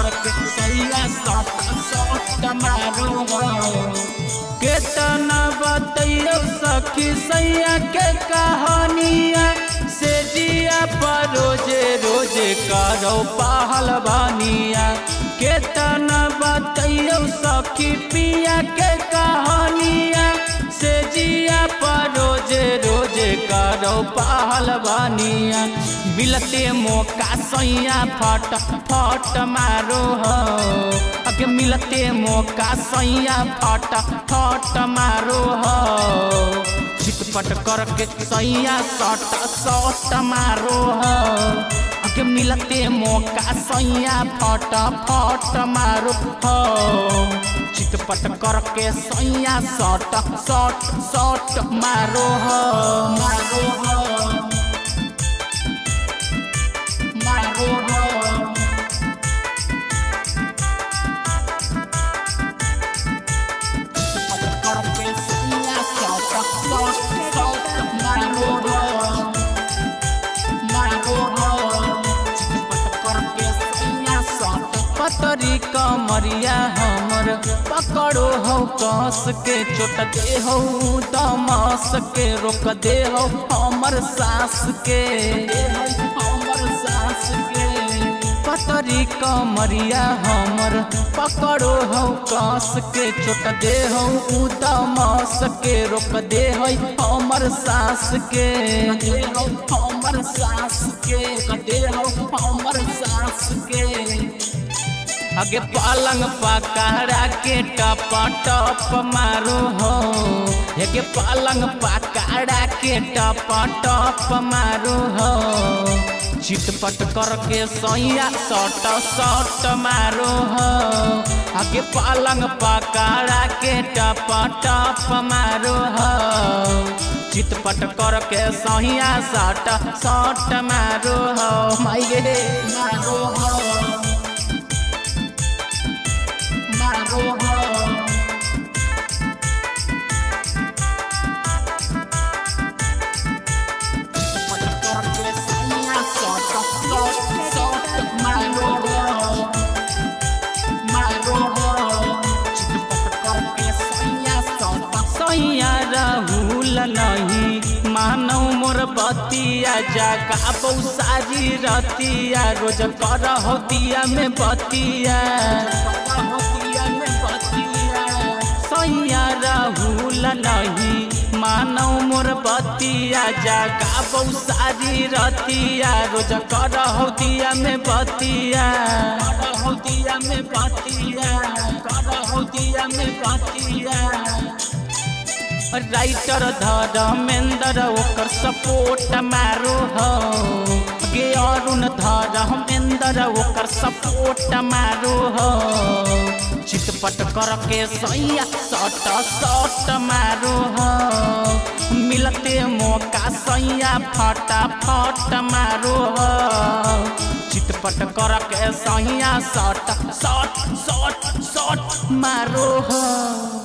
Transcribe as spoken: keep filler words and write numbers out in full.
करके सैया सट सट मारो केतना बतैयो सखी सैया के कहानिया से जिया पर रोजे रोजे करो पहलवानिया केतना बतैयो सखी पिया के कहानिया से जिया पर रोजे रोजे करो पहलवानिया मिलते मौका सैया फट फट मारो हो अगे मिलते मौका सैया फट फट मारो हो चितपट करके सैया सट सट मारो हो अगे मिलते मौका सैया फट फट मारो हो चितपट करके सैया सट सट सट मारो हो मारो हो मारो हो पतरी कमरिया हमर पकड़ो हो कस के चोट दे हो दमस के रोक दे हो हमर सास के हमर सास के पतरी कमरिया हमर पकड़ो हो कस के चोट दे हो दमस के रोक दे हो हमर सास के दे हो हमर सास के दे हो हमर सास के अगे पलंग पकड़ा के टप टप मारो हो अगे पलंग पकड़ा के टप टप मारो हो चितपट करके सैया सट सट मारो हो अगे पलंग पकड़ा के टप टप मारो हो चितपट करके सैया सट सट मारो हो माई गे मारो हो मारो हो सैया राहुल नहीं मानो मोर बतिया जागा बौसारी रतिया रोज कर हो दिया में बतिया सैया राहुल नहीं मानो मोर बतिया जागा बौसारी रतिया रोज कर हो दिया में बतिया हो दिया में बतिया कर हो दिया में बतिया राइटर धर्मेंद्र ओकर सपोर्ट मारो हो गे अरुण धर्मेंद्र ओकर सपोर्ट मारो हो चितपट करके सैया सट सट मारो हो मिलते मौका सैया फटा फट मारो हो चितपट करके सैया सट सट सट सट मारो हो।